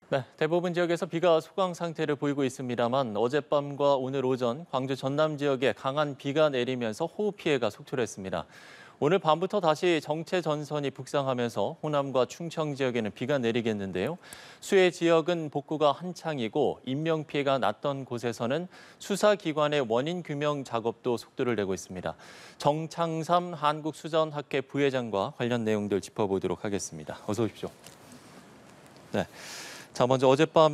네, 대부분 지역에서 비가 소강 상태를 보이고 있습니다만 어젯밤과 오늘 오전 광주 전남 지역에 강한 비가 내리면서 호우 피해가 속출했습니다. 오늘 밤부터 다시 정체 전선이 북상하면서 호남과 충청 지역에는 비가 내리겠는데요. 수해 지역은 복구가 한창이고 인명 피해가 났던 곳에서는 수사기관의 원인 규명 작업도 속도를 내고 있습니다. 정창삼 한국수전학회 부회장과 관련 내용들 짚어보도록 하겠습니다. 어서 오십시오. 네. 자, 먼저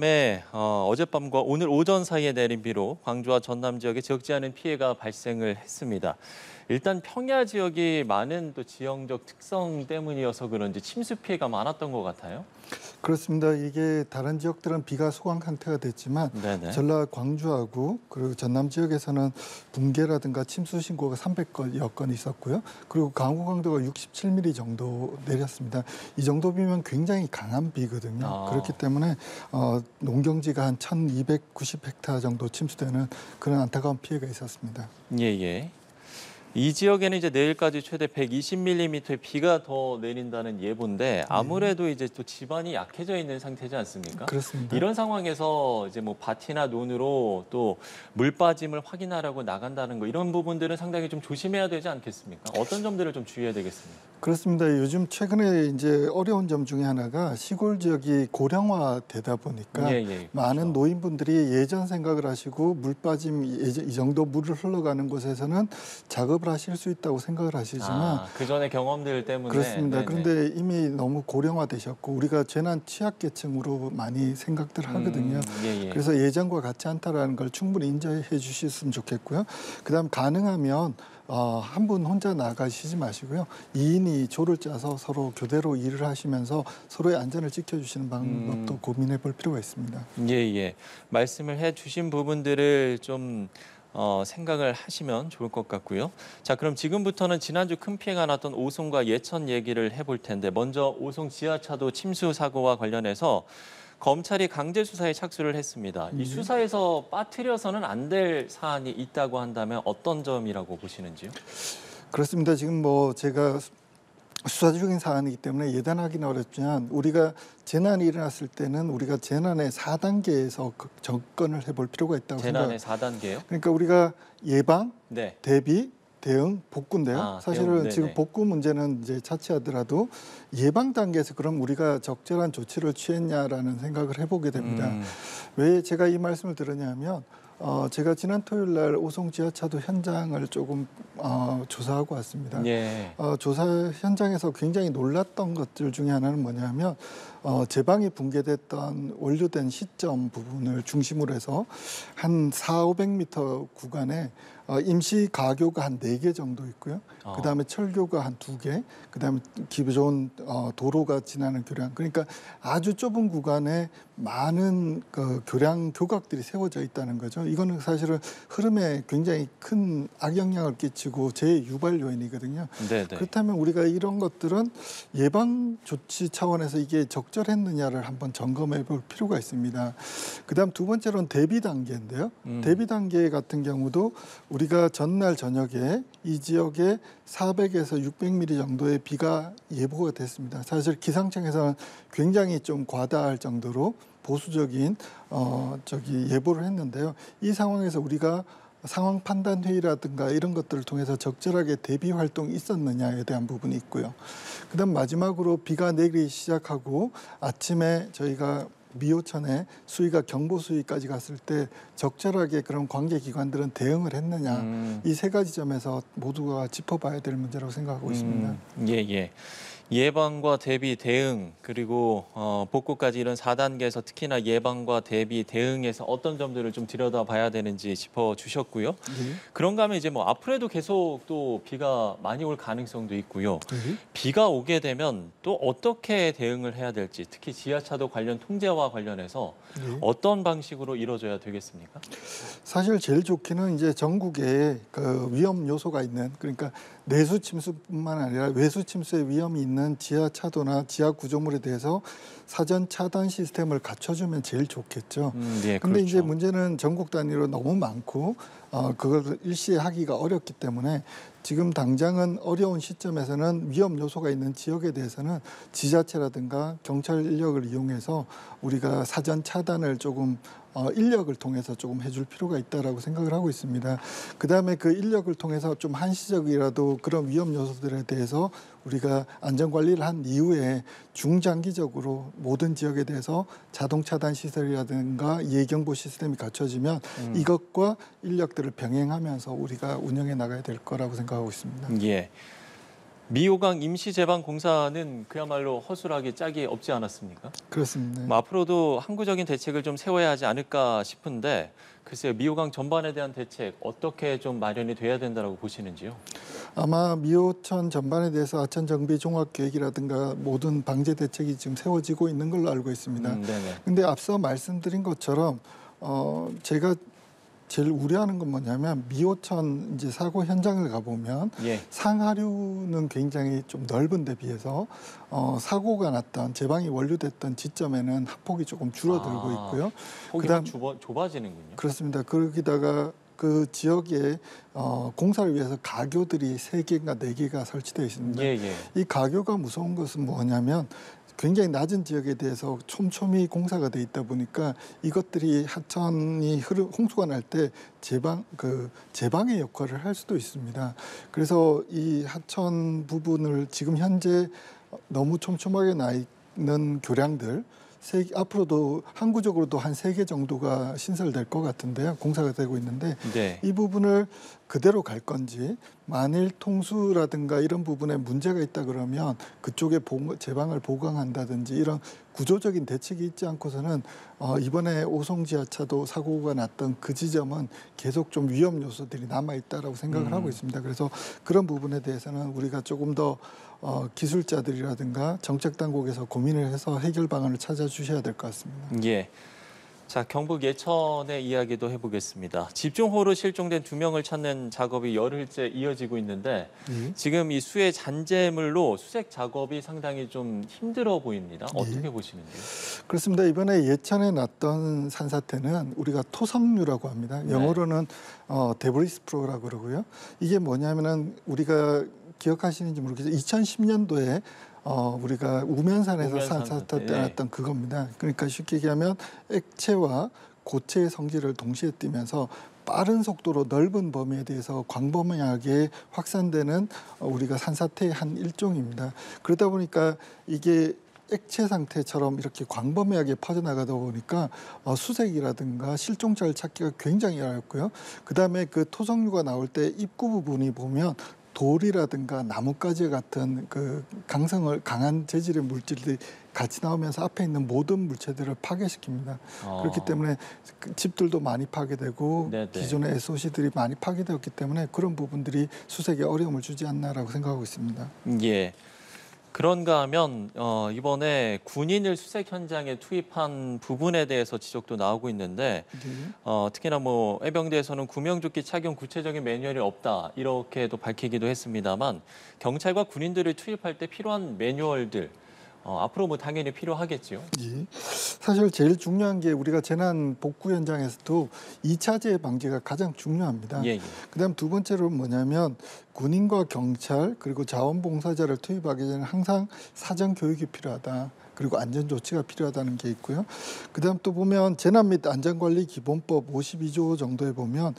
어젯밤과 오늘 오전 사이에 내린 비로 광주와 전남 지역에 적지 않은 피해가 발생을 했습니다. 일단 평야 지역이 많은 또 지형적 특성 때문이어서 그런지 침수 피해가 많았던 것 같아요. 그렇습니다. 이게 다른 지역들은 비가 소강 상태가 됐지만 네네. 전라 광주하고 그리고 전남 지역에서는 붕괴라든가 침수 신고가 300여 건 있었고요. 그리고 강우 강도가 67mm 정도 내렸습니다. 이 정도 비면 굉장히 강한 비거든요. 그렇기 때문에 농경지가 한 1290헥타 정도 침수되는 그런 안타까운 피해가 있었습니다. 예. 이 지역에는 이제 내일까지 최대 120mm의 비가 더 내린다는 예보인데 아무래도 이제 또 지반이 약해져 있는 상태지 않습니까? 그렇습니다. 이런 상황에서 이제 뭐 밭이나 논으로 또 물 빠짐을 확인하라고 나간다는 거 이런 부분들은 상당히 좀 조심해야 되지 않겠습니까? 어떤 점들을 좀 주의해야 되겠습니까? 그렇습니다. 요즘 최근에 이제 어려운 점 중에 하나가 시골 지역이 고령화되다 보니까 그렇죠. 많은 노인분들이 예전 생각을 하시고 물 빠짐 이 정도 물을 흘러가는 곳에서는 작업을 하실 수 있다고 생각을 하시지만 그 전에 경험들 때문에 그렇습니다. 네네. 그런데 이미 너무 고령화되셨고 우리가 재난 취약계층으로 많이 생각들 하거든요. 그래서 예전과 같지 않다라는 걸 충분히 인지해 주셨으면 좋겠고요. 그다음 가능하면 한 분 혼자 나가시지 마시고요. 2인이 조를 짜서 서로 교대로 일을 하시면서 서로의 안전을 지켜주시는 방법도 고민해 볼 필요가 있습니다. 말씀을 해주신 부분들을 좀 생각을 하시면 좋을 것 같고요. 자, 그럼 지금부터는 지난주 큰 피해가 났던 오송과 예천 얘기를 해볼 텐데 먼저 오송 지하차도 침수 사고와 관련해서 검찰이 강제 수사에 착수를 했습니다. 이 수사에서 빠뜨려서는 안 될 사안이 있다고 한다면 어떤 점이라고 보시는지요? 그렇습니다. 지금 제가 수사 중인 사안이기 때문에 예단하기는 어렵지만 우리가 재난이 일어났을 때는 우리가 재난의 4단계에서 접근을 해볼 필요가 있다고 재난의 생각합니다. 4단계요? 그러니까 우리가 예방, 네. 대비, 대응, 복구인데요. 사실은 지금 복구 문제는 이제 차치하더라도 예방 단계에서 그럼 우리가 적절한 조치를 취했냐라는 생각을 해보게 됩니다. 왜 제가 이 말씀을 드렸냐면 제가 지난 토요일 날 오송 지하차도 현장을 조금 조사하고 왔습니다. 조사 현장에서 굉장히 놀랐던 것들 중에 하나는 뭐냐면 제방이 붕괴됐던 원료된 시점 부분을 중심으로 해서 한 400~500m 구간에 임시 가교가 한 4개 정도 있고요. 그다음에 철교가 한 2개, 그다음에 기존 도로가 지나는 교량. 그러니까 아주 좁은 구간에 많은 교량 교각들이 세워져 있다는 거죠. 이거는 사실은 흐름에 굉장히 큰 악영향을 끼치고 재유발 요인이거든요. 그렇다면 우리가 이런 것들은 예방 조치 차원에서 이게 적절했느냐를 한번 점검해 볼 필요가 있습니다. 그다음 두 번째로는 대비 단계인데요. 대비 단계 같은 경우도 우리가 전날 저녁에 이 지역에 400에서 600mm 정도의 비가 예보가 됐습니다. 사실 기상청에서는 굉장히 좀 과다할 정도로 보수적인 예보를 했는데요. 이 상황에서 우리가 상황 판단 회의라든가 이런 것들을 통해서 적절하게 대비 활동이 있었느냐에 대한 부분이 있고요. 그다음 마지막으로 비가 내리기 시작하고 아침에 저희가 미호천에 수위가 경보 수위까지 갔을 때 적절하게 그런 관계기관들은 대응을 했느냐. 이 3가지 점에서 모두가 짚어봐야 될 문제라고 생각하고 있습니다. 예방과 대비, 대응 그리고 복구까지 이런 4단계에서 특히나 예방과 대비, 대응에서 어떤 점들을 좀 들여다봐야 되는지 짚어주셨고요. 그런가 하면 이제 앞으로도 계속 또 비가 많이 올 가능성도 있고요. 비가 오게 되면 또 어떻게 대응을 해야 될지 특히 지하차도 관련 통제와 관련해서 어떤 방식으로 이루어져야 되겠습니까? 사실 제일 좋기는 이제 전국에 그 위험 요소가 있는 그러니까 내수 침수뿐만 아니라 외수 침수의 위험이 있는 지하차도나 지하 구조물에 대해서 사전 차단 시스템을 갖춰주면 제일 좋겠죠. 예, 근데 그렇죠. 이제 문제는 전국 단위로 너무 많고 그걸 일시에 하기가 어렵기 때문에 지금 당장은 어려운 시점에서는 위험 요소가 있는 지역에 대해서는 지자체라든가 경찰 인력을 이용해서 우리가 사전 차단을 조금 인력을 통해서 조금 해줄 필요가 있다라고 생각을 하고 있습니다. 그다음에 그 인력을 통해서 좀 한시적이라도 그런 위험 요소들에 대해서 우리가 안전 관리를 한 이후에 중장기적으로 모든 지역에 대해서 자동 차단 시설이라든가 예경보 시스템이 갖춰지면 이것과 인력들을 병행하면서 우리가 운영해 나가야 될 거라고 생각하고 있습니다. 예. 미호강 임시제방공사는 그야말로 허술하게 짝이 없지 않았습니까? 그렇습니다. 뭐 앞으로도 항구적인 대책을 좀 세워야 하지 않을까 싶은데 글쎄요, 미호강 전반에 대한 대책 어떻게 좀 마련이 돼야 된다고 보시는지요? 아마 미호천 전반에 대해서 하천 정비 종합 계획이라든가 모든 방제 대책이 지금 세워지고 있는 걸로 알고 있습니다. 네네. 근데 앞서 말씀드린 것처럼 제가 제일 우려하는 건 뭐냐면 미호천 이제 사고 현장을 가보면 예. 상하류는 굉장히 좀 넓은 데 비해서 사고가 났던 제방이 원류됐던 지점에는 합폭이 조금 줄어들고 있고요. 폭이 좁아지는군요. 그렇습니다. 거기다가 그 지역에 공사를 위해서 가교들이 3개인가 4개가 설치되어 있습니다. 예, 예. 이 가교가 무서운 것은 뭐냐면 굉장히 낮은 지역에 대해서 촘촘히 공사가 돼 있다 보니까 이것들이 하천이 홍수가 날 때 제방의 역할을 할 수도 있습니다. 그래서 이 하천 부분을 지금 현재 너무 촘촘하게 나 있는 교량들 앞으로도 항구적으로도 한 3개 정도가 신설될 것 같은데요. 공사가 되고 있는데 네. 이 부분을 그대로 갈 건지 만일 통수라든가 이런 부분에 문제가 있다 그러면 그쪽에 제방을 보강한다든지 이런 구조적인 대책이 있지 않고서는 이번에 오송 지하차도 사고가 났던 그 지점은 계속 좀 위험 요소들이 남아있다라고 생각을 하고 있습니다. 그래서 그런 부분에 대해서는 우리가 조금 더 기술자들이라든가 정책 당국에서 고민을 해서 해결 방안을 찾아주셔야 될 것 같습니다. 예. 자, 경북 예천의 이야기도 해보겠습니다. 집중호우로 실종된 2명을 찾는 작업이 열흘째 이어지고 있는데 지금 이 수해 잔재물로 수색 작업이 상당히 좀 힘들어 보입니다. 어떻게 보시는지요? 그렇습니다. 이번에 예천에 났던 산사태는 우리가 토성류라고 합니다. 영어로는 데브리스 프로라고 그러고요. 이게 뭐냐면은 우리가 기억하시는지 모르겠지만 2010년도에 우리가 우면산에서 산사태 때 났던 그겁니다. 그러니까 쉽게 얘기하면 액체와 고체의 성질을 동시에 띠면서 빠른 속도로 넓은 범위에 대해서 광범위하게 확산되는 우리가 산사태의 한 일종입니다. 그러다 보니까 이게 액체 상태처럼 이렇게 광범위하게 퍼져나가다 보니까 수색이라든가 실종자를 찾기가 굉장히 어렵고요. 그다음에 그 토성류가 나올 때 입구 부분이 보면 돌이라든가 나뭇가지 같은 그 강한 재질의 물질들이 같이 나오면서 앞에 있는 모든 물체들을 파괴시킵니다. 그렇기 때문에 집들도 많이 파괴되고 네네. 기존의 SOC들이 많이 파괴되었기 때문에 그런 부분들이 수색에 어려움을 주지 않나라고 생각하고 있습니다. 예. 그런가 하면 이번에 군인을 수색 현장에 투입한 부분에 대해서 지적도 나오고 있는데 특히나 뭐 해병대에서는 구명조끼 착용 구체적인 매뉴얼이 없다 이렇게도 밝히기도 했습니다만 경찰과 군인들을 투입할 때 필요한 매뉴얼들 앞으로 뭐 당연히 필요하겠지요. 예. 사실 제일 중요한 게 우리가 재난 복구 현장에서도 2차 재해 방지가 가장 중요합니다. 예, 예. 그다음 두 번째로 뭐냐면 군인과 경찰 그리고 자원봉사자를 투입하기 전에 항상 사전 교육이 필요하다. 그리고 안전 조치가 필요하다는 게 있고요. 그다음 또 보면 재난 및 안전관리 기본법 52조 정도에 보면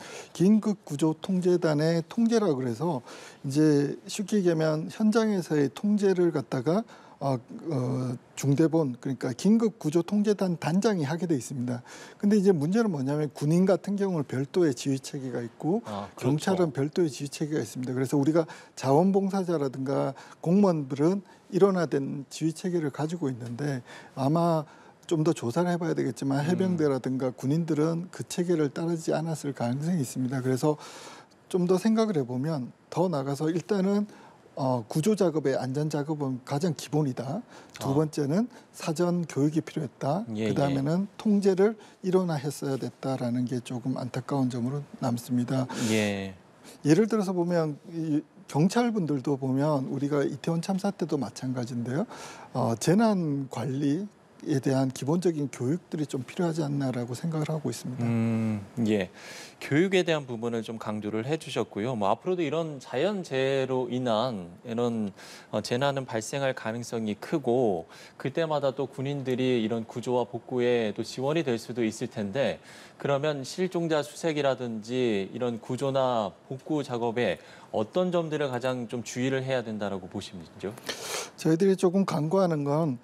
긴급구조통제단의 통제라고 그래서 이제 쉽게 얘기하면 현장에서의 통제를 갖다가 중대본 그러니까 긴급구조통제단 단장이 하게 돼 있습니다. 근데 이제 문제는 뭐냐면 군인 같은 경우는 별도의 지휘 체계가 있고 그렇죠. 경찰은 별도의 지휘 체계가 있습니다. 그래서 우리가 자원봉사자라든가 공무원들은 일원화된 지휘 체계를 가지고 있는데 아마 좀 더 조사를 해봐야 되겠지만 해병대라든가 군인들은 그 체계를 따르지 않았을 가능성이 있습니다. 그래서 좀 더 생각을 해보면 더 나가서 일단은 구조 작업의 안전 작업은 가장 기본이다. 두 번째는 사전 교육이 필요했다. 예, 그다음에는 통제를 일원화했어야 됐다라는 게 조금 안타까운 점으로 남습니다. 예. 예를 들어서 보면 이 경찰분들도 보면 우리가 이태원 참사 때도 마찬가지인데요. 재난 관리 대책에 대한 기본적인 교육들이 좀 필요하지 않나라고 생각을 하고 있습니다. 예. 교육에 대한 부분을 좀 강조를 해주셨고요. 뭐 앞으로도 이런 자연재해로 인한 이런 재난은 발생할 가능성이 크고 그때마다 또 군인들이 이런 구조와 복구에 또 지원이 될 수도 있을 텐데 그러면 실종자 수색이라든지 이런 구조나 복구 작업에 어떤 점들을 가장 좀 주의를 해야 된다라고 보시는지요? 저희들이 조금 간과하는 건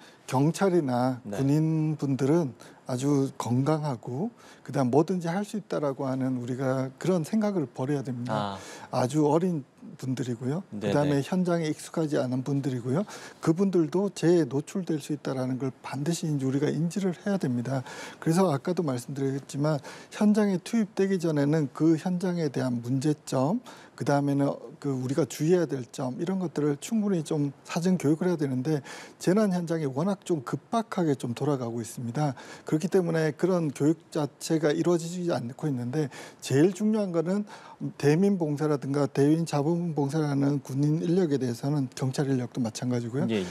경찰이나 네. 군인분들은 아주 건강하고 그다음 뭐든지 할 수 있다라고 하는 우리가 그런 생각을 버려야 됩니다. 아주 어린 분들이고요. 그다음에 네네. 현장에 익숙하지 않은 분들이고요. 그분들도 재해에 노출될 수 있다라는 걸 반드시 우리가 인지를 해야 됩니다. 그래서 아까도 말씀드렸지만 현장에 투입되기 전에는 그 현장에 대한 문제점, 그다음에는 그 우리가 주의해야 될 점 이런 것들을 충분히 좀 사전 교육을 해야 되는데 재난 현장이 워낙 좀 급박하게 좀 돌아가고 있습니다. 그렇기 때문에 그런 교육 자체가 이루어지지 않고 있는데 제일 중요한 거는 대민 봉사라든가 대인 자원봉사라는 군인 인력에 대해서는 경찰 인력도 마찬가지고요. 예, 예.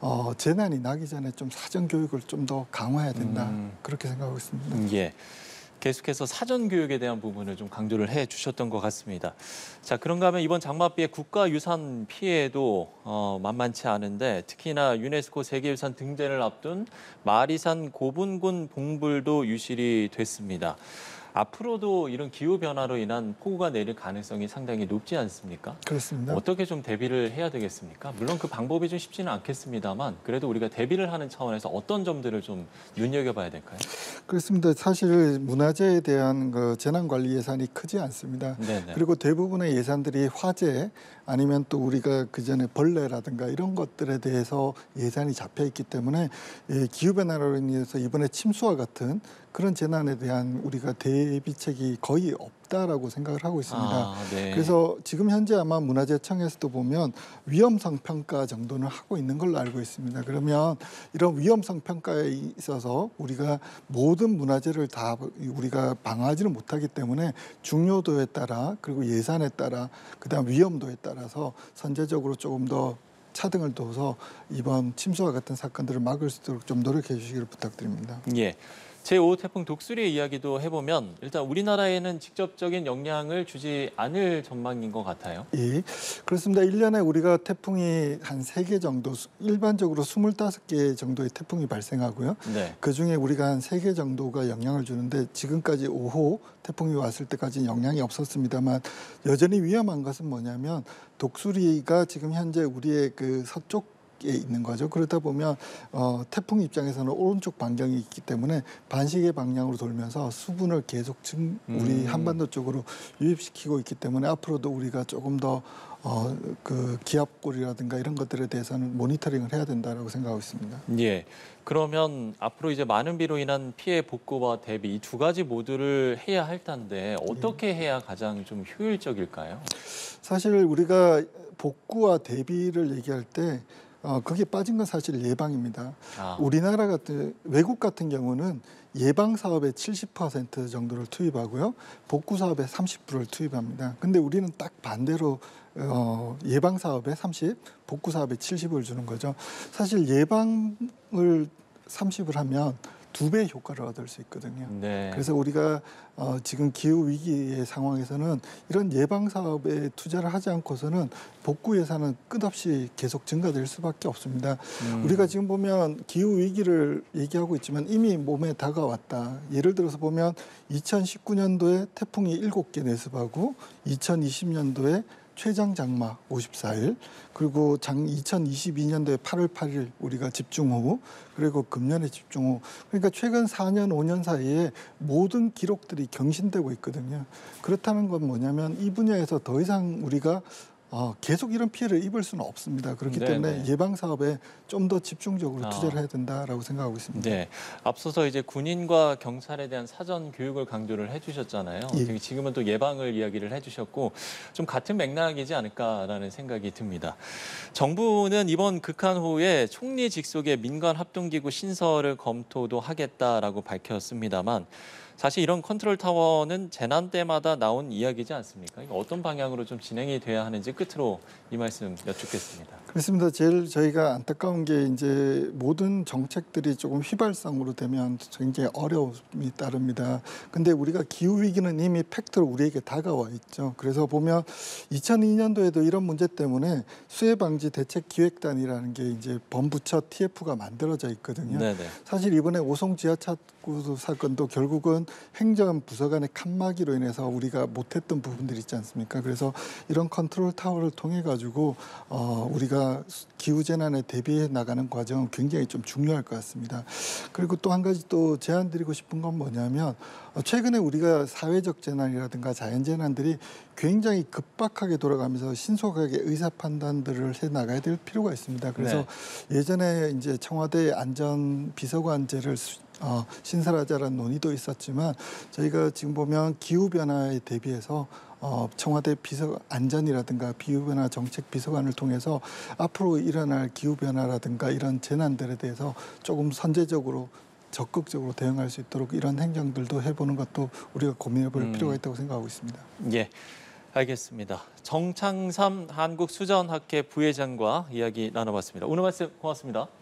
재난이 나기 전에 좀 사전 교육을 좀 더 강화해야 된다. 그렇게 생각하고 있습니다. 예. 계속해서 사전 교육에 대한 부분을 좀 강조를 해 주셨던 것 같습니다. 자, 그런가 하면 이번 장맛비의 국가유산 피해도 만만치 않은데 특히나 유네스코 세계유산 등재를 앞둔 마리산 고분군 봉불도 유실이 됐습니다. 앞으로도 이런 기후 변화로 인한 폭우가 내릴 가능성이 상당히 높지 않습니까? 그렇습니다. 어떻게 좀 대비를 해야 되겠습니까? 물론 그 방법이 좀 쉽지는 않겠습니다만 그래도 우리가 대비를 하는 차원에서 어떤 점들을 좀 눈여겨봐야 될까요? 그렇습니다. 사실 문화재에 대한 그 재난관리 예산이 크지 않습니다. 네네. 그리고 대부분의 예산들이 화재 아니면 또 우리가 그전에 벌레라든가 이런 것들에 대해서 예산이 잡혀 있기 때문에 기후변화로 인해서 이번에 침수와 같은 그런 재난에 대한 우리가 대비책이 거의 없다라고 생각을 하고 있습니다. 네. 그래서 지금 현재 아마 문화재청에서도 보면 위험성 평가 정도는 하고 있는 걸로 알고 있습니다. 그러면 이런 위험성 평가에 있어서 우리가 모든 문화재를 다 우리가 방어하지는 못하기 때문에 중요도에 따라 그리고 예산에 따라 그다음 위험도에 따라서 선제적으로 조금 더 차등을 둬서 이번 침수와 같은 사건들을 막을 수 있도록 좀 노력해 주시기를 부탁드립니다. 예. 제5 태풍 독수리 이야기도 해보면 일단 우리나라에는 직접적인 영향을 주지 않을 전망인 것 같아요. 예, 그렇습니다. 1년에 우리가 태풍이 한 3개 정도, 일반적으로 25개 정도의 태풍이 발생하고요. 네. 그중에 우리가 한 3개 정도가 영향을 주는데 지금까지 5호 태풍이 왔을 때까지는 영향이 없었습니다만 여전히 위험한 것은 뭐냐면 독수리가 지금 현재 우리의 그 서쪽 에 있는 거죠. 그러다 보면 태풍 입장에서는 오른쪽 반경이 있기 때문에 반시계 방향으로 돌면서 수분을 계속 우리 한반도 쪽으로 유입시키고 있기 때문에 앞으로도 우리가 조금 더 그 기압골이라든가 이런 것들에 대해서는 모니터링을 해야 된다라고 생각하고 있습니다. 예. 그러면 앞으로 이제 많은 비로 인한 피해 복구와 대비 이 두 가지 모두를 해야 할 텐데 어떻게 해야 가장 좀 효율적일까요? 사실 우리가 복구와 대비를 얘기할 때 그게 빠진 건 사실 예방입니다. 우리나라 같은 외국 같은 경우는 예방 사업에 70% 정도를 투입하고요. 복구 사업에 30%를 투입합니다. 근데 우리는 딱 반대로 예방 사업에 30, 복구 사업에 70을 주는 거죠. 사실 예방을 30을 하면 2배 효과를 얻을 수 있거든요. 네. 그래서 우리가 지금 기후 위기의 상황에서는 이런 예방 사업에 투자를 하지 않고서는 복구 예산은 끝없이 계속 증가될 수밖에 없습니다. 우리가 지금 보면 기후 위기를 얘기하고 있지만 이미 몸에 다가왔다. 예를 들어서 보면 2019년도에 태풍이 7개 내습하고 2020년도에 최장 장마 54일, 그리고 2022년도에 8월 8일 우리가 집중호우, 그리고 금년에 집중호우. 그러니까 최근 4년, 5년 사이에 모든 기록들이 경신되고 있거든요. 그렇다는 건 뭐냐면 이 분야에서 더 이상 우리가 계속 이런 피해를 입을 수는 없습니다. 그렇기 때문에 예방 사업에 좀 더 집중적으로 투자를 해야 된다라고 생각하고 있습니다. 네, 앞서서 이제 군인과 경찰에 대한 사전 교육을 강조를 해주셨잖아요. 예. 지금은 또 예방을 이야기를 해주셨고 좀 같은 맥락이지 않을까라는 생각이 듭니다. 정부는 이번 극한호우에 총리 직속의 민간 합동기구 신설을 검토도 하겠다라고 밝혔습니다만. 사실 이런 컨트롤 타워는 재난 때마다 나온 이야기지 않습니까? 이거 어떤 방향으로 좀 진행이 돼야 하는지 끝으로 이 말씀 여쭙겠습니다. 그렇습니다. 제일 저희가 안타까운 게 이제 모든 정책들이 조금 휘발성으로 되면 굉장히 어려움이 따릅니다. 근데 우리가 기후 위기는 이미 팩트로 우리에게 다가와 있죠. 그래서 보면 2002년도에도 이런 문제 때문에 수해 방지 대책 기획단이라는 게 이제 범부처 TF가 만들어져 있거든요. 네네. 사실 이번에 오송 지하차구 사건도 결국은 행정부서 간의 칸막이로 인해서 우리가 못했던 부분들이 있지 않습니까? 그래서 이런 컨트롤 타워를 통해 가지고 우리가 기후 재난에 대비해 나가는 과정은 굉장히 좀 중요할 것 같습니다. 그리고 또 한 가지 또 제안드리고 싶은 건 뭐냐면 최근에 우리가 사회적 재난이라든가 자연 재난들이 굉장히 급박하게 돌아가면서 신속하게 의사 판단들을 해 나가야 될 필요가 있습니다. 그래서 예전에 이제 청와대 안전 비서관제를 신설하자라는 논의도 있었지만 저희가 지금 보면 기후 변화에 대비해서 청와대 안전이라든가 기후변화 정책 비서관을 통해서 앞으로 일어날 기후변화라든가 이런 재난들에 대해서 조금 선제적으로 적극적으로 대응할 수 있도록 이런 행정들도 해보는 것도 우리가 고민해볼 필요가 있다고 생각하고 있습니다. 예, 알겠습니다. 정창삼 한국수전학회 부회장과 이야기 나눠봤습니다. 오늘 말씀 고맙습니다.